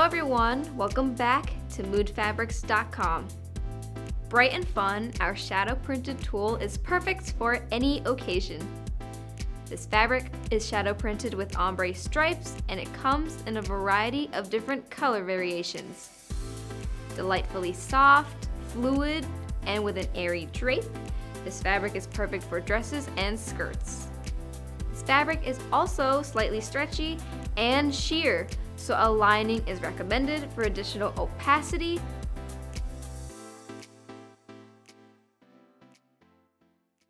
everyone, welcome back to moodfabrics.com. Bright and fun, our shadow printed tulle is perfect for any occasion. This fabric is shadow printed with ombre stripes and it comes in a variety of different color variations. Delightfully soft, fluid, and with an airy drape, this fabric is perfect for dresses and skirts. This fabric is also slightly stretchy and sheer, so a lining is recommended for additional opacity